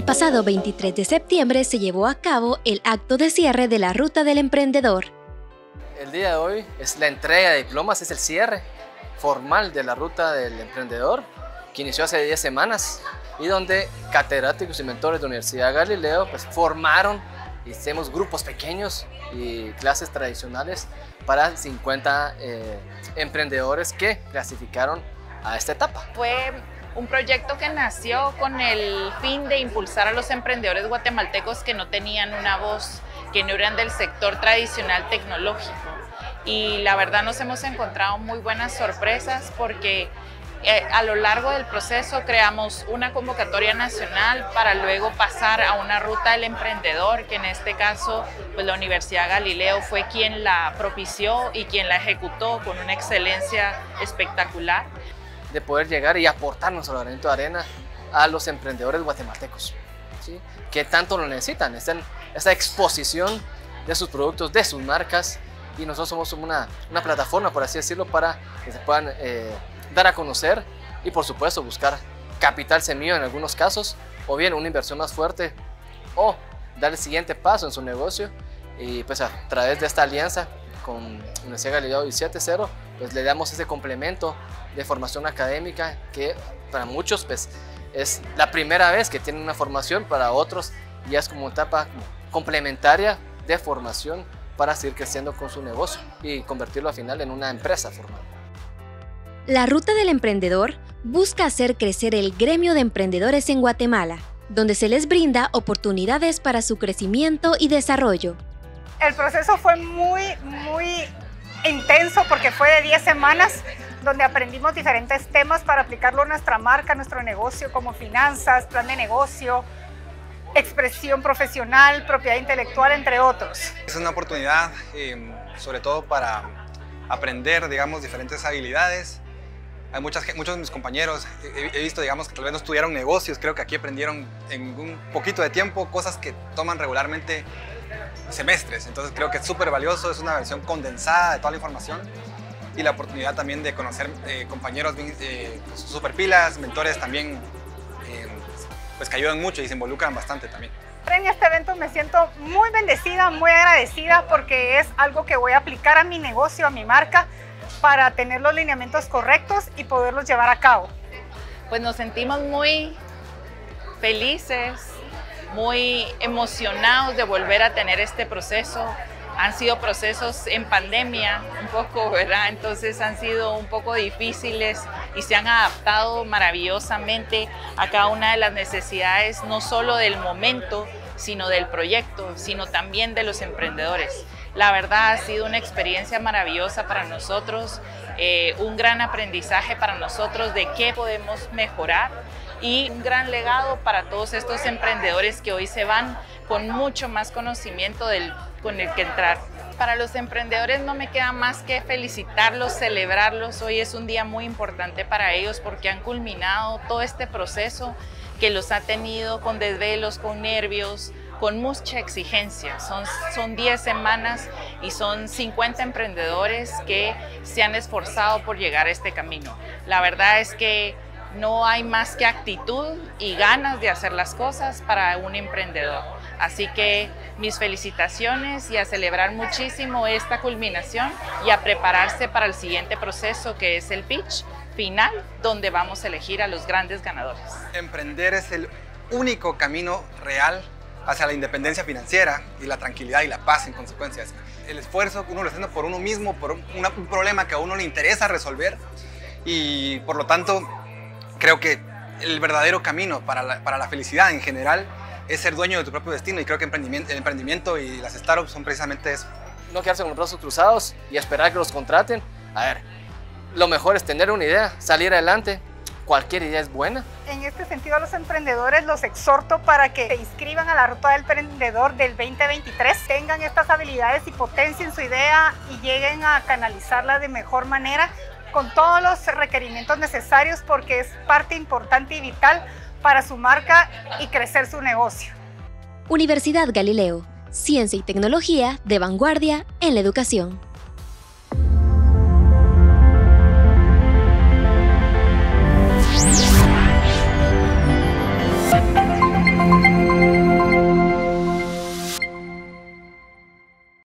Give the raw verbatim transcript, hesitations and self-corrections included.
El pasado veintitrés de septiembre se llevó a cabo el acto de cierre de la Ruta del Emprendedor. El día de hoy es la entrega de diplomas, es el cierre formal de la Ruta del Emprendedor, que inició hace diez semanas y donde catedráticos y mentores de la Universidad Galileo pues, formaron, hicimos grupos pequeños y clases tradicionales para cincuenta eh, emprendedores que clasificaron a esta etapa. Fue un proyecto que nació con el fin de impulsar a los emprendedores guatemaltecos que no tenían una voz, que no eran del sector tradicional tecnológico. Y la verdad nos hemos encontrado muy buenas sorpresas porque eh, a lo largo del proceso creamos una convocatoria nacional para luego pasar a una ruta del emprendedor, que en este caso pues, la Universidad Galileo fue quien la propició y quien la ejecutó con una excelencia espectacular. De poder llegar y aportar nuestro granito de arena a los emprendedores guatemaltecos, ¿sí? Que tanto lo necesitan, esta, esta exposición de sus productos, de sus marcas, y nosotros somos una, una plataforma, por así decirlo, para que se puedan eh, dar a conocer y por supuesto buscar capital semilla en algunos casos, o bien una inversión más fuerte, o dar el siguiente paso en su negocio, y pues a través de esta alianza con Universidad Galileo y siete cero, pues le damos ese complemento de formación académica que para muchos pues, es la primera vez que tienen una formación, para otros ya es como etapa complementaria de formación para seguir creciendo con su negocio y convertirlo al final en una empresa formal. La Ruta del Emprendedor busca hacer crecer el gremio de emprendedores en Guatemala, donde se les brinda oportunidades para su crecimiento y desarrollo. El proceso fue muy, muy intenso porque fue de diez semanas donde aprendimos diferentes temas para aplicarlo a nuestra marca, a nuestro negocio, como finanzas, plan de negocio, expresión profesional, propiedad intelectual, entre otros. Es una oportunidad eh, sobre todo para aprender, digamos, diferentes habilidades. Hay muchas, muchos de mis compañeros, he, he visto, digamos, que tal vez no estudiaron negocios, creo que aquí aprendieron en un poquito de tiempo cosas que toman regularmente semestres, entonces creo que es súper valioso, es una versión condensada de toda la información y la oportunidad también de conocer eh, compañeros eh, súper pilas, mentores también eh, pues que ayudan mucho y se involucran bastante también. En este evento me siento muy bendecida, muy agradecida porque es algo que voy a aplicar a mi negocio, a mi marca, para tener los lineamientos correctos y poderlos llevar a cabo. Pues nos sentimos muy felices, muy emocionados de volver a tener este proceso. Han sido procesos en pandemia, un poco, ¿verdad? Entonces han sido un poco difíciles y se han adaptado maravillosamente a cada una de las necesidades, no solo del momento, sino del proyecto, sino también de los emprendedores. La verdad ha sido una experiencia maravillosa para nosotros, eh, un gran aprendizaje para nosotros de qué podemos mejorar y un gran legado para todos estos emprendedores que hoy se van con mucho más conocimiento del, con el que entrar. Para los emprendedores no me queda más que felicitarlos, celebrarlos. Hoy es un día muy importante para ellos porque han culminado todo este proceso que los ha tenido con desvelos, con nervios, con mucha exigencia. Son, son diez semanas y son cincuenta emprendedores que se han esforzado por llegar a este camino. La verdad es que no hay más que actitud y ganas de hacer las cosas para un emprendedor. Así que mis felicitaciones y a celebrar muchísimo esta culminación y a prepararse para el siguiente proceso que es el pitch final, donde vamos a elegir a los grandes ganadores. Emprender es el único camino real hacia la independencia financiera y la tranquilidad y la paz en consecuencias. El esfuerzo uno lo está haciendo por uno mismo, por un, una, un problema que a uno le interesa resolver y por lo tanto creo que el verdadero camino para la, para la felicidad en general es ser dueño de tu propio destino y creo que emprendimiento, el emprendimiento y las startups son precisamente eso. No quedarse con los brazos cruzados y esperar que los contraten. A ver, lo mejor es tener una idea, salir adelante. Cualquier idea es buena. En este sentido, a los emprendedores los exhorto para que se inscriban a la Ruta del Emprendedor del veinte veintitrés, tengan estas habilidades y potencien su idea y lleguen a canalizarla de mejor manera con todos los requerimientos necesarios porque es parte importante y vital para su marca y crecer su negocio. Universidad Galileo, ciencia y tecnología de vanguardia en la educación.